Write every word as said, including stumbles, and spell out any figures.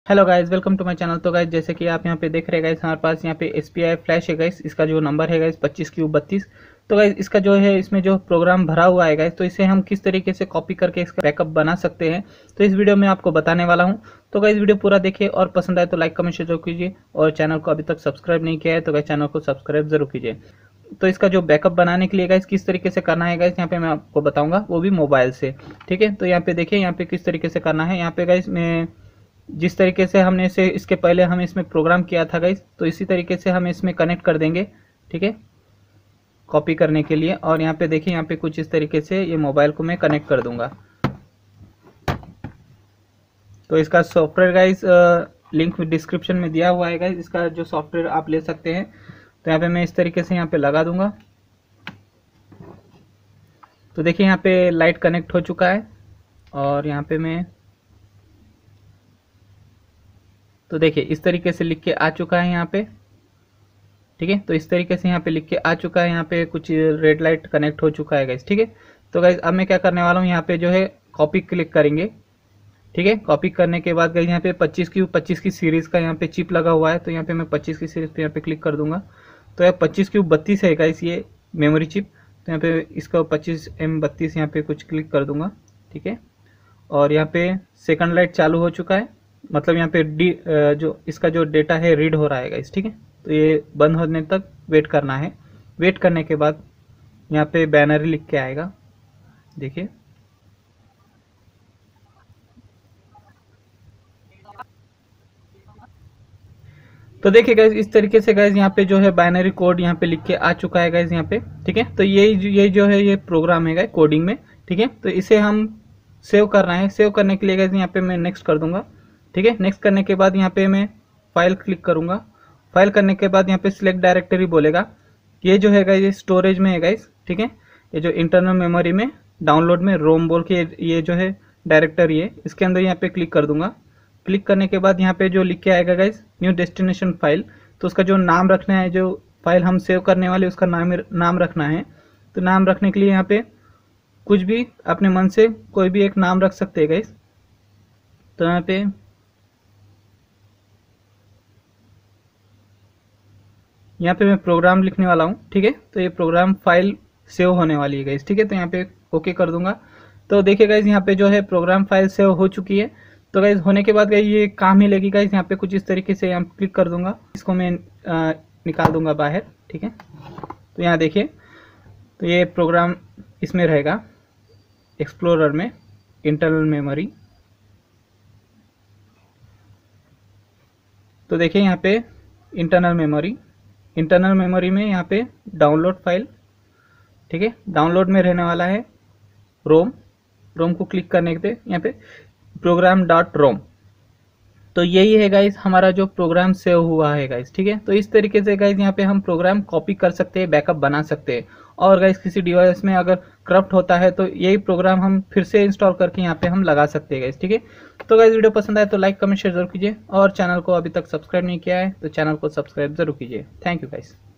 Hello guys, welcome to my channel. तो guys जैसे कि आप यहाँ पे देख रहे हैं गाइस, हमारे पास यहाँ पे एस पी आई फ्लैश है गाइस। इसका जो नंबर है गाइस पच्चीस क्यू बत्तीस। तो गाइस इसका जो है इसमें जो प्रोग्राम भरा हुआ है गाइस, तो इसे हम किस तरीके से कॉपी करके इसका बैकअप बना सकते हैं, तो इस वीडियो में आपको बताने वाला हूँ। तो गाइस वीडियो पूरा देखिए और पसंद आए तो लाइक कमेंट शेयर जरूर कीजिए, और चैनल को अभी तक सब्सक्राइब नहीं किया है तो गाइस चैनल को सब्सक्राइब जरूर कीजिए। तो इसका जो बैकअप बनाने के लिए गाइस किस तरीके से करना है गाइस, यहाँ पे मैं आपको बताऊंगा, वो भी मोबाइल से। ठीक है, तो यहाँ पे देखिए यहाँ पे किस तरीके से करना है। यहाँ पे गाइस मैं जिस तरीके से हमने इसे इसके पहले हम इसमें प्रोग्राम किया था गाइस, तो इसी तरीके से हम इसमें कनेक्ट कर देंगे। ठीक है, कॉपी करने के लिए। और यहाँ पे देखिए यहाँ पे कुछ इस तरीके से ये मोबाइल को मैं कनेक्ट कर दूंगा। तो इसका सॉफ्टवेयर गाइस लिंक डिस्क्रिप्शन में दिया हुआ है गाइस, इसका जो सॉफ्टवेयर आप ले सकते हैं। तो यहाँ पे मैं इस तरीके से यहाँ पे लगा दूंगा। तो देखिए यहाँ पे लाइट कनेक्ट हो चुका है, और यहाँ पे मैं तो देखिए इस तरीके से लिख के आ चुका है यहाँ पे। ठीक है, तो इस तरीके से यहाँ पे लिख के आ चुका है। यहाँ पे कुछ रेड लाइट कनेक्ट हो चुका है गाइस। ठीक है, तो गाइस अब मैं क्या करने वाला हूँ, यहाँ पे जो है कॉपी क्लिक करेंगे। ठीक है, कॉपी करने के बाद गाइस यहाँ पे पच्चीस की पच्चीस की सीरीज का यहाँ पे चिप लगा हुआ है, तो यहाँ पे मैं पच्चीस की सीरीज पे यहाँ पे क्लिक कर दूंगा। तो यहाँ पच्चीस क्यू बत्तीस है गाइस ये मेमोरी चिप। तो यहाँ पे इसका पच्चीस एम बत्तीस यहाँ पे कुछ क्लिक कर दूंगा। ठीक है, और यहाँ पे सेकंड लाइट चालू हो चुका है, मतलब यहाँ पे डी जो इसका जो डेटा है रीड हो रहा है गाइस। ठीक है, तो ये बंद होने तक वेट करना है। वेट करने के बाद यहाँ पे बैनर लिख के आएगा, देखिए। तो देखिए गाइस इस तरीके से गाइस यहाँ पे जो है बाइनरी कोड यहाँ पे लिख के आ चुका है गाइस यहाँ पे। ठीक है, तो ये ये जो है ये प्रोग्राम है गाइस कोडिंग में। ठीक है, तो इसे हम सेव करना है। सेव करने के लिए गाइस यहाँ पे मैं नेक्स्ट कर दूंगा। ठीक है, नेक्स्ट करने के बाद यहाँ पे मैं फाइल क्लिक करूंगा। फाइल करने के बाद यहाँ पे सिलेक्ट डायरेक्टरी बोलेगा। ये जो है गाइस ये स्टोरेज में है गाइस। ठीक है, ये जो इंटरनल मेमोरी में डाउनलोड में रोम बोल के ये जो है डायरेक्टरी है, इसके अंदर यहाँ पे क्लिक कर दूंगा। क्लिक करने के बाद यहाँ पे जो लिख के आएगा गाइस न्यू डेस्टिनेशन फाइल, तो उसका जो नाम रखना है, जो फाइल हम सेव करने वाले उसका नाम नाम रखना है। तो नाम रखने के लिए यहाँ पे कुछ भी अपने मन से कोई भी एक नाम रख सकते हैं गाइस। तो यहाँ पे यहाँ पे मैं प्रोग्राम लिखने वाला हूँ। ठीक है, तो ये प्रोग्राम फाइल सेव होने वाली है गाइस। ठीक है, तो यहाँ पे ओके कर दूंगा। तो देखिए गाइस यहाँ पे जो है प्रोग्राम फाइल सेव हो चुकी है। तो गाइस होने के बाद गाइस ये काम ही लेगी गाइस। यहाँ पे कुछ इस तरीके से यहाँ क्लिक कर दूंगा, इसको मैं आ, निकाल दूंगा बाहर। ठीक है, तो यहाँ देखिए, तो ये प्रोग्राम इसमें रहेगा एक्सप्लोरर में, इंटरनल मेमोरी। तो देखिए यहाँ पे इंटरनल मेमोरी, इंटरनल मेमोरी में यहाँ पे डाउनलोड फाइल। ठीक है, डाउनलोड में रहने वाला है रोम। रोम को क्लिक करने पे यहाँ पे प्रोग्राम डॉट रोम। तो यही है गाइस हमारा जो प्रोग्राम सेव हुआ है गाइस। ठीक है, तो इस तरीके से गाइस यहाँ पे हम प्रोग्राम कॉपी कर सकते हैं, बैकअप बना सकते हैं। और गाइस किसी डिवाइस में अगर करप्ट होता है तो यही प्रोग्राम हम फिर से इंस्टॉल करके यहाँ पे हम लगा सकते हैं गाइस। ठीक है, तो गाइस वीडियो पसंद आए तो लाइक कमेंट शेयर जरूर कीजिए, और चैनल को अभी तक सब्सक्राइब नहीं किया है तो चैनल को सब्सक्राइब जरूर कीजिए। Thank you guys.